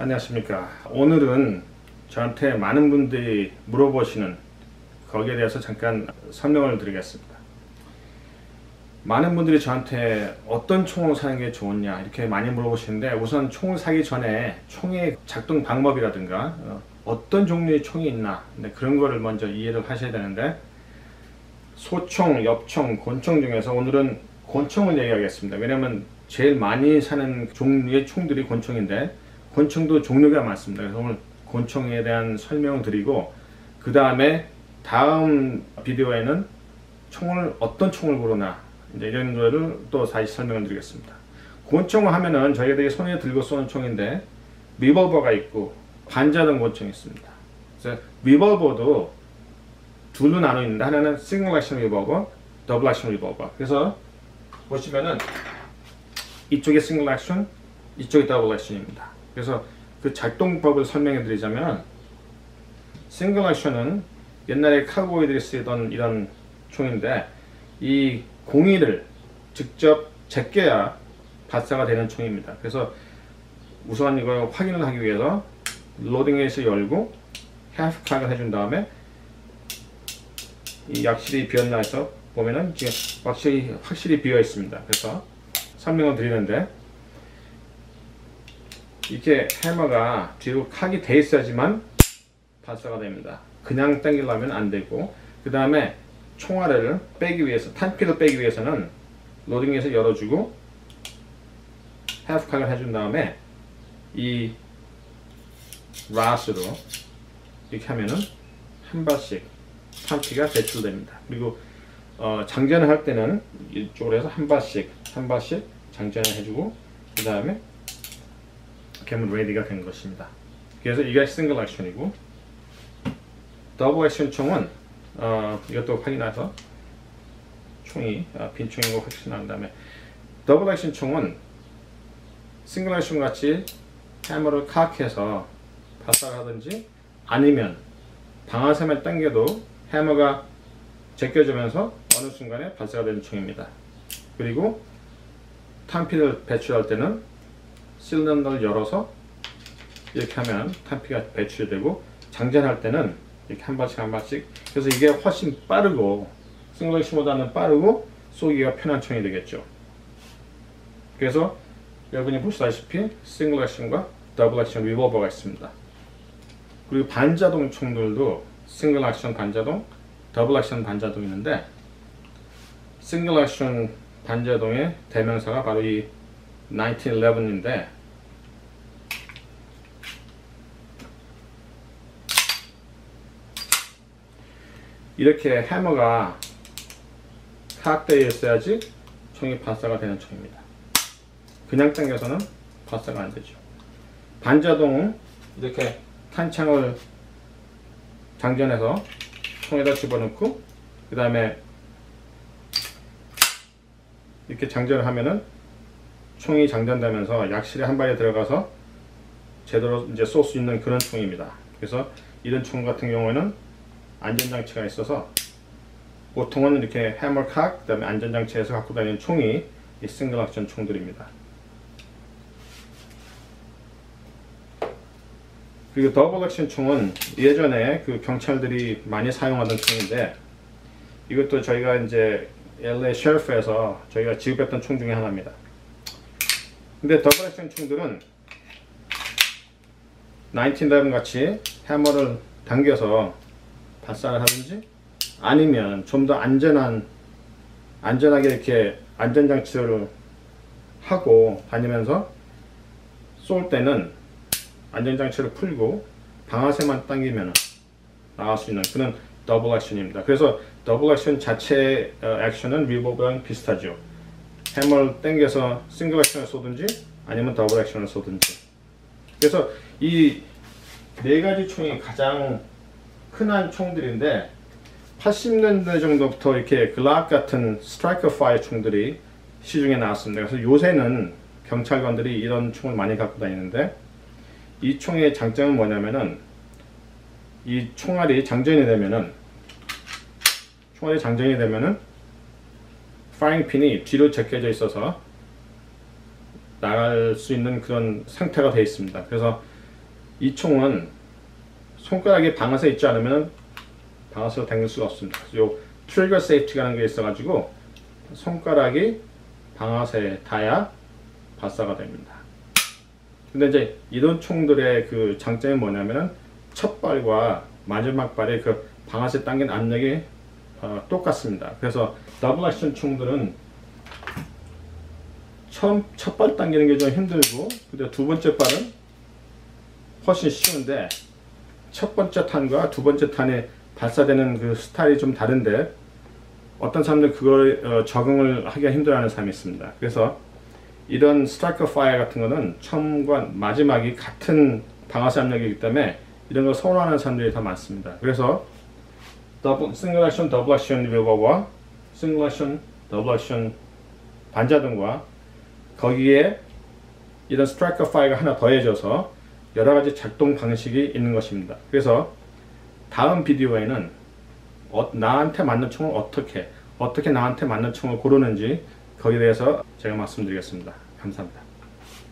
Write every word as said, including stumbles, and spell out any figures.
안녕하십니까. 오늘은 저한테 많은 분들이 물어보시는 거기에 대해서 잠깐 설명을 드리겠습니다. 많은 분들이 저한테 어떤 총을 사는 게 좋냐 이렇게 많이 물어보시는데, 우선 총을 사기 전에 총의 작동 방법이라든가 어떤 종류의 총이 있나 그런 거를 먼저 이해를 하셔야 되는데, 소총, 엽총, 권총 중에서 오늘은 권총을 얘기하겠습니다. 왜냐면 제일 많이 사는 종류의 총들이 권총인데, 권총도 종류가 많습니다. 그래서 오늘 권총에 대한 설명을 드리고, 그 다음에 다음 비디오에는 총을 어떤 총을 고르나 이제 이런 거를 또 다시 설명을 드리겠습니다. 권총을 하면은 저희들이 손에 들고 쏘는 총인데, 리볼버가 있고 반자동 권총이 있습니다. 그래서 리볼버도 둘로 나눠 있는데, 하나는 싱글 액션 리볼버, 더블 액션 리볼버. 그래서 보시면은 이쪽이 싱글 액션, 이쪽이 더블 액션입니다. 그래서 그 작동법을 설명해 드리자면, 싱글 액션은 옛날에 카우보이들이 쓰던 이런 총인데, 이 공이를 직접 제껴야 발사가 되는 총입니다. 그래서 우선 이걸 확인을 하기 위해서 로딩에서 열고 half-cock을 해준 다음에, 이 약실이 비었나 해서 보면은 지금 확실히 확실히 비어 있습니다. 그래서 설명을 드리는데, 이렇게 해머가 뒤로 칵이 돼 있어야지만 발사가 됩니다. 그냥 당기려면 안 되고, 그 다음에 총알을 빼기 위해서, 탄피를 빼기 위해서는 로딩에서 열어주고 half-cock을 해준 다음에 이 라스로 이렇게 하면은 한 발씩 탄피가 배출됩니다. 그리고 어, 장전을 할 때는 이쪽으로 해서 한 발씩 한 발씩 장전을 해주고, 그 다음에 캠은 레디가 된 것입니다. 그래서 이게 싱글 액션이고, 더블 액션 총은 어, 이것도 확인해서 총이 어, 빈 총인 거 확인한 다음에, 더블 액션 총은 싱글 액션 같이 해머를 칵해서 발사를 하든지, 아니면 방아쇠만 당겨도 해머가 제껴지면서 어느 순간에 발사가 되는 총입니다. 그리고 탄피를 배출할 때는 실린더를 열어서 이렇게 하면 탄피가 배출이 되고, 장전할 때는 이렇게 한 발씩 한 발씩. 그래서 이게 훨씬 빠르고, 싱글 액션보다는 빠르고 쏘기가 편한 총이 되겠죠. 그래서 여러분이 보시다시피 싱글 액션과 더블 액션 리볼버가 있습니다. 그리고 반자동 총들도 싱글 액션 반자동, 더블 액션 반자동이 있는데, 싱글 액션 반자동의 대명사가 바로 이 천십일인데, 이렇게 해머가 칵되어 있어야지 총이 발사가 되는 총입니다. 그냥 당겨서는 발사가 안 되죠. 반자동은 이렇게 탄창을 장전해서 총에다 집어넣고, 그 다음에 이렇게 장전을 하면은 총이 장전되면서 약실에 한 발이 들어가서 제대로 이제 쏠 수 있는 그런 총입니다. 그래서 이런 총 같은 경우에는 안전장치가 있어서, 보통은 이렇게 해머 칵, 그 다음에 안전장치에서 갖고 다니는 총이 이 싱글 액션 총들입니다. 그리고 더블 액션 총은 예전에 그 경찰들이 많이 사용하던 총인데, 이것도 저희가 이제 엘에이 셰리프에서 저희가 지급했던 총 중에 하나입니다. 근데 더블 액션 총들은 십칠 같이 해머를 당겨서 발사를 하든지, 아니면 좀 더 안전한 안전하게 이렇게 안전장치를 하고 다니면서 쏠 때는 안전장치를 풀고 방아쇠만 당기면 나갈 수 있는 그런 더블 액션입니다. 그래서 더블 액션 자체 액션은 리볼버랑 비슷하죠. 해머를 당겨서 싱글 액션을 쏘든지 아니면 더블 액션을 쏘든지. 그래서 이 네 가지 총이 가장 흔한 총들인데, 팔십 년대 정도부터 이렇게 글락 같은 스트라이커 파이어 총들이 시중에 나왔습니다. 그래서 요새는 경찰관들이 이런 총을 많이 갖고 다니는데, 이 총의 장점은 뭐냐면은, 이 총알이 장전이 되면은 총알이 장전이 되면은 파이링 핀이 뒤로 제껴져 있어서 나갈 수 있는 그런 상태가 되어 있습니다. 그래서 이 총은 손가락이 방아쇠 있지 않으면 방아쇠로 당길 수가 없습니다. 요 트리거 세이프티라는 게 있어가지고 손가락이 방아쇠에 닿아야 발사가 됩니다. 근데 이제 이런 총들의 그 장점이 뭐냐면 첫 발과 마지막 발의 그 방아쇠 당긴 압력이 어, 똑같습니다. 그래서 더블 액션 총들은 처음 첫 발 당기는 게 좀 힘들고, 근데 두 번째 발은 훨씬 쉬운데 첫 번째 탄과 두 번째 탄에 발사되는 그 스타일이 좀 다른데 어떤 사람들 그걸 어, 적응을 하기가 힘들어하는 사람이 있습니다. 그래서 이런 스트라이커 파이어 같은 거는 처음과 마지막이 같은 방아쇠 압력이기 때문에 이런 걸 선호하는 사람들이 더 많습니다. 그래서 더블, 싱글 액션 더블 액션 리볼버와 싱글 액션 더블 액션 반자등과 거기에 이런 스트라이커 파이어가 하나 더해져서 여러 가지 작동 방식이 있는 것입니다. 그래서 다음 비디오에는 어, 나한테 맞는 총을 어떻게 어떻게 나한테 맞는 총을 고르는지 거기에 대해서 제가 말씀드리겠습니다. 감사합니다.